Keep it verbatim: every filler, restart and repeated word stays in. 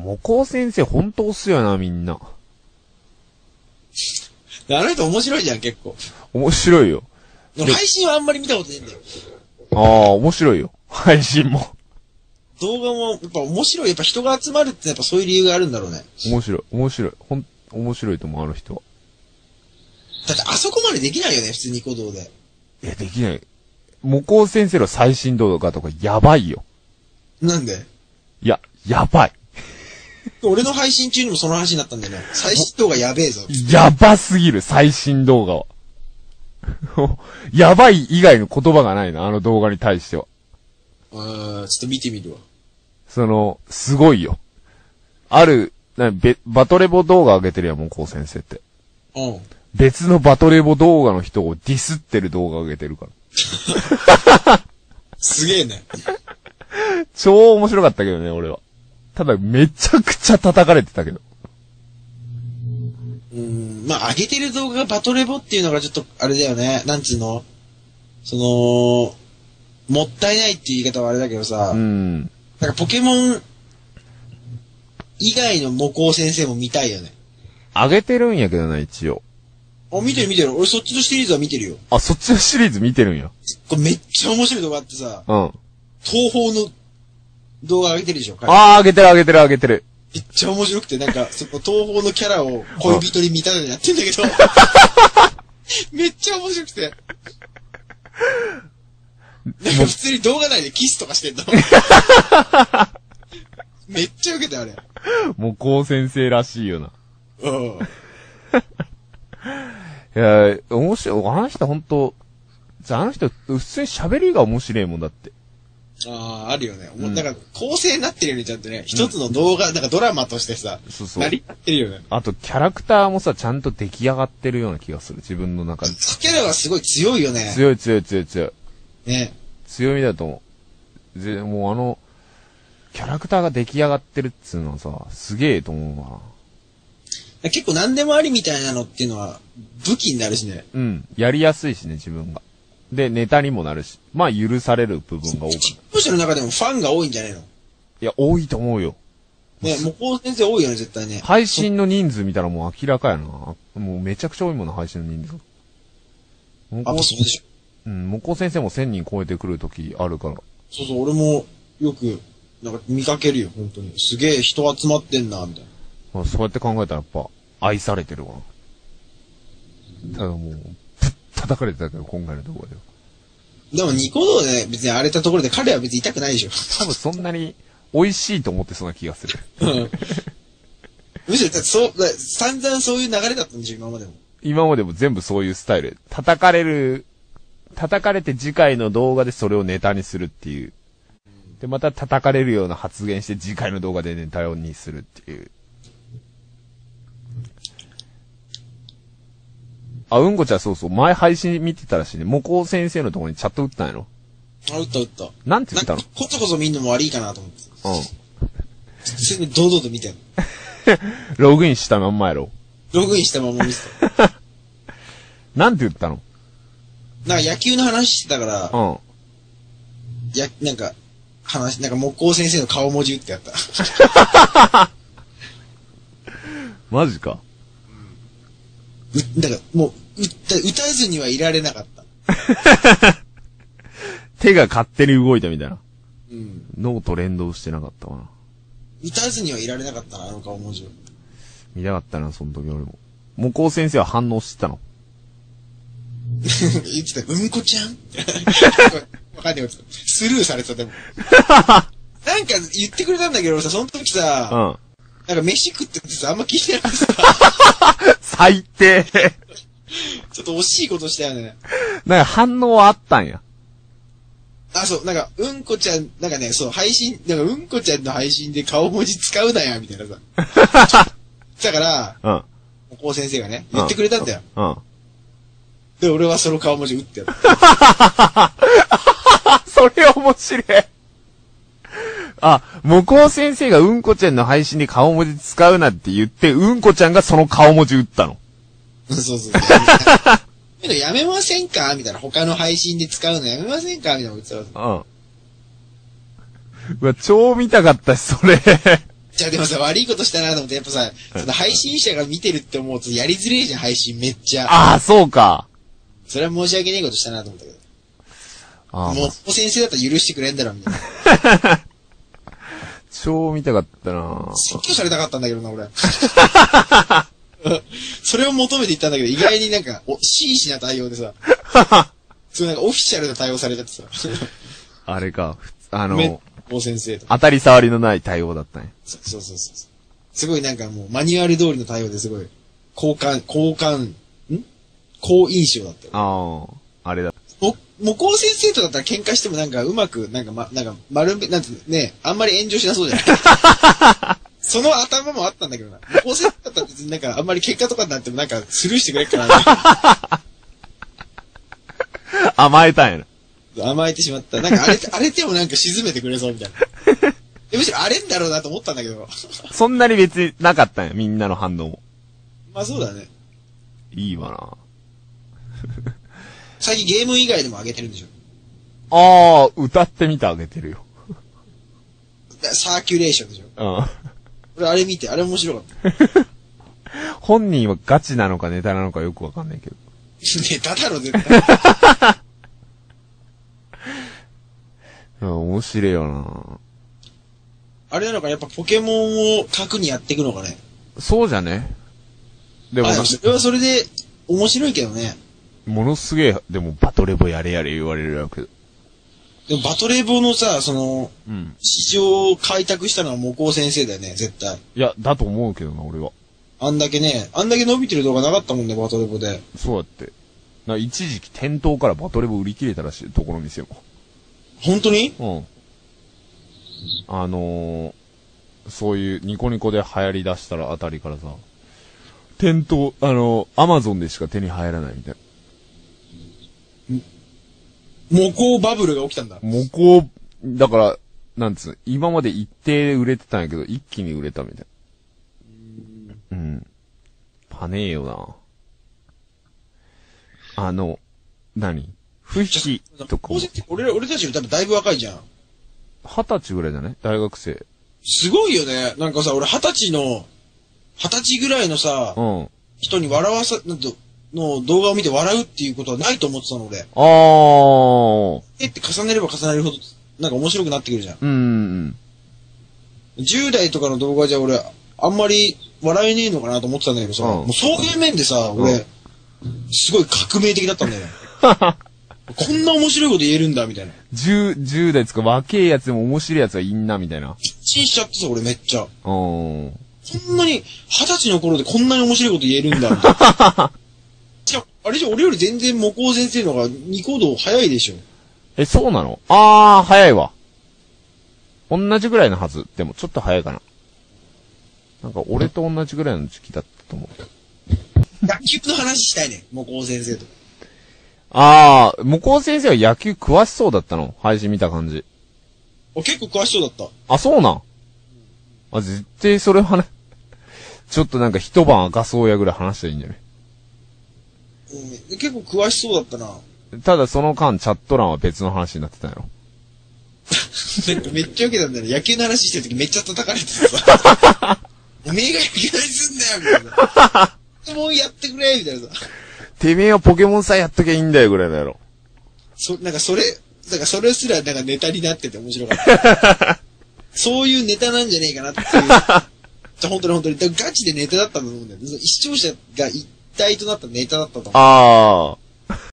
もこう先生ほんと押すよな、みんな。 あの人面白いじゃん、結構。 面白いよ。 配信はあんまり見たことないんだよ。 ああ、面白いよ。配信も。 動画も、やっぱ面白い。やっぱ人が集まるってやっぱそういう理由があるんだろうね。 面白い。面白い。ほん、面白いと思う、あの人は。 だってあそこまでできないよね、普通ニコ動で。 いや、できない。もこう先生の最新動画とかやばいよ。 なんで？ いや、やばい。 俺の配信中にもその話になったんだよね。最新動画やべえぞ。 やばすぎる、最新動画は。やばい以外の言葉がないな、あの動画に対しては。 あー、ちょっと見てみるわ。 その、すごいよ。ある、なべバトレボ動画上げてるやん、もうこう先生って。 うん。 別のバトレボ動画の人をディスってる動画上げてるから。 すげえね。 超面白かったけどね、俺は。ただ、めちゃくちゃ叩かれてたけど。 うーん、まあ、上げてる動画がバトレボっていうのがちょっと、あれだよね。なんつうのその、もったいないっていう言い方はあれだけどさ、 うん。 なんかポケモン以外の模倣先生も見たいよね。 上げてるんやけどな、一応。 あ、見てる見てる。俺そっちのシリーズは見てるよ。 あ、そっちのシリーズ見てるんや。 これめっちゃ面白い動画あってさ、 うん。 東宝の動画上げてるでしょ。 あー、上げてる上げてる上げてる。 めっちゃ面白くて、なんか、そこ東宝のキャラを恋人に見立ててやってんだけど、めっちゃ面白くて。なんか普通に動画内でキスとかしてんの。めっちゃウケた、あれ。 もうこう先生らしいよな。 うん。 いや、面白い。あの人ほんと、じゃああの人、普通に喋りが面白いもんだって。 ああ、あるよね。もう、 うんなんか、構成になってるよね、ちゃんとね。一つの動画、なんかドラマとしてさ、 そうそう。 成り立ってるよね。 あと、キャラクターもさ、ちゃんと出来上がってるような気がする。自分の中で。 キャラはすごい強いよね。 強い強い強い強い。 ね。 強みだと思う。ぜ、もうあの、キャラクターが出来上がってるっつうのはさ、すげえと思うわ。 結構何でもありみたいなのっていうのは、武器になるしね。 うん。やりやすいしね、自分が。で、ネタにもなるし。まあ、許される部分が多くなる。 視聴者の中でもファンが多いんじゃないの？ いや、多いと思うよ。 ね、もうこう先生多いよね、絶対ね。 配信の人数見たらもう明らかやな。もうめちゃくちゃ多いもんな、配信の人数。もあ、 こそうでしょ。 うん、もこ先生もせんにん超えてくるときあるから。 そうそう、俺もよく、なんか見かけるよ、本当に。すげえ人集まってんな、みたいな。 まあ、そうやって考えたらやっぱ、愛されてるわ。ただもう、ぶっ叩かれてたけど、今回のところでは。 でもニコ動で別に荒れたところで彼は別に痛くないでしょ。 多分そんなに美味しいと思ってそうな気がする。 むしろ、だってそう、だ散々そういう流れだったんでしょ、今までも。 今までも全部そういうスタイル。叩かれる、叩かれて次回の動画でそれをネタにするっていう。で、また叩かれるような発言して次回の動画でネタにするっていう。あ、うんこちゃんそうそう。前配信見てたらしいね。もこう先生のところにチャット打ったんやろ？ あ、打った打った。 なんて言ったの？ こそこそ見んのも悪いかなと思って。 うん。 普通に堂々と見てんの。 ログインしたまんまやろ？ ログインしたまま見てた。 なんて言ったの？ なんか野球の話してたから、 うん。 や、なんか、話、なんか木工先生の顔文字打ってやった。 マジか。 う、だからもう、打った、打たずにはいられなかった。 手が勝手に動いたみたいな。 うん。 脳と連動してなかったわな。 打たずにはいられなかったな、あの顔文字を。 見たかったな、その時俺も。もこう先生は反応してたの？ 言ってた、うんこちゃんわかんないよ。スルーされてた、でも。なんか言ってくれたんだけどさ、その時さ、 うん。 なんか飯食っててさ、あんま聞いてなくてさ、 最低。 ちょっと惜しいことしたよね。 なんか反応はあったんや。 あ、そう、なんか、うんこちゃん、なんかね、そう、配信、なんか、うんこちゃんの配信で顔文字使うなや、みたいなさ。だから、 うん。 おこう先生がね、言ってくれたんだよ。 うん。 で、俺はその顔文字打ってやった。 それ面白い。あ、もこう先生がうんこちゃんの配信で顔文字使うなって言って、うんこちゃんがその顔文字打ったの。 そうそうそう。けどやめませんかみたいな。他の配信で使うのやめませんかみたいなこと言ってた。 うん。うわ、超見たかったし、それ。 じゃあでもさ、悪いことしたなと思って、やっぱさ、その配信者が見てるって思うとやりづれえじゃん、配信めっちゃ。 ああ、そうか。 それは申し訳ねえことしたなと思ったけど。 ああ、 もう、先生だったら許してくれんだろ、みたいな。 超見たかったな。 説教されたかったんだけどな、俺。それを求めていったんだけど、意外になんか、お、真摯な対応でさ、そうなんかオフィシャルな対応されちゃってさ。 あれか、あの、 めもう先生と。 当たり障りのない対応だったね。 そそうそうそう。すごいなんかもう、マニュアル通りの対応ですごい、好感、好感、ん好印象だったよ。 ああ、あれだ。 も、もこう先生とだったら喧嘩してもなんかうまく、なんかま、なんか丸め、なんてね、あんまり炎上しなそうじゃないその頭もあったんだけどな。もこう先生だったら別になんかあんまり喧嘩とかになってもなんかスルーしてくれっかな。 甘えたんやな。 甘えてしまった。なんか荒れて、荒れてもなんか沈めてくれそうみたいな。むしろ荒れんだろうなと思ったんだけど。 そんなに別になかったんや、みんなの反応も。 まあそうだね。 いいわな。 最近ゲーム以外でも上げてるんでしょ。 ああ、歌ってみてあげてるよ。 サーキュレーションでしょ。 うん。 俺あれ見て、あれ面白かった。 本人はガチなのかネタなのかよくわかんないけど。 ネタだろ、絶対。 うん、面白いよな。 あれなのか、やっぱポケモンを核にやっていくのかね。 そうじゃね。でもあ、 な、 それはそれで面白いけどね。 ものすげえ、でもバトレボやれやれ言われるやけど。 でもバトレボのさ、その、 うん。 市場を開拓したのはモコウ先生だよね、絶対。 いや、だと思うけどな、俺は。 あんだけね、あんだけ伸びてる動画なかったもんね、バトレボで。 そうやって。な、一時期店頭からバトレボ売り切れたらしい、どこの店も。 本当に？ うん。あのー、そういうニコニコで流行り出したらあたりからさ、店頭、あのー、アマゾンでしか手に入らないみたいな。 モコウバブルが起きたんだ。 モコウ、だから、なんつう、今まで一定で売れてたんやけど、一気に売れたみたいな。うん。パネーよな。あの、何不匹とかも。 俺、俺たちより多分だいぶ若いじゃん。 二十歳ぐらいだね、大学生。 すごいよね。なんかさ、俺二十歳の、二十歳ぐらいのさ、 うん。 人に笑わさ、なんと、の動画を見て笑うっていうことはないと思ってたの、俺。 あー。 えって重ねれば重ねるほど、なんか面白くなってくるじゃん。 うんうんじゅう代とかの動画じゃ俺、あんまり笑えねえのかなと思ってたんだけどさ、 うんもうそういう面でさ、俺、すごい革命的だったんだよね。こんな面白いこと言えるんだ、みたいな。 十、十代つか若えやつでも面白いやつはいんな、みたいな。 一致しちゃってさ、俺めっちゃ。 うん。 こんなに、二十歳の頃でこんなに面白いこと言えるんだ、みたいな。じゃあ、あれじゃ俺より全然モコウ先生の方がニコ動早いでしょ。 え、そうなの？あー、早いわ。同じぐらいのはず。でも、ちょっと早いかな。なんか、俺と同じぐらいの時期だったと思う。 野球の話したいね、モコウ先生と。 あー、向こう先生は野球詳しそうだったの？配信見た感じ。 あ、結構詳しそうだった。 あ、そうなん？あ、絶対それ話、ちょっとなんか一晩赤そうやぐらい話したらいいんじゃない？ うん、結構詳しそうだったな。 ただその間、チャット欄は別の話になってたんやろ。 なんかめっちゃ受けたんだよね。野球の話してるときめっちゃ叩かれてさ。おめえが野球の話すんだよみたいな。もうやってくれみたいなさ。 てめえはポケモンさえやっときゃいいんだよぐらいだやろ。 そ、なんかそれ、なんかそれすらなんかネタになってて面白かった。そういうネタなんじゃねえかなっていう。じゃ本当に本当に。ガチでネタだったと思うんだよ。視聴者が一体となったネタだったと思う。 あー。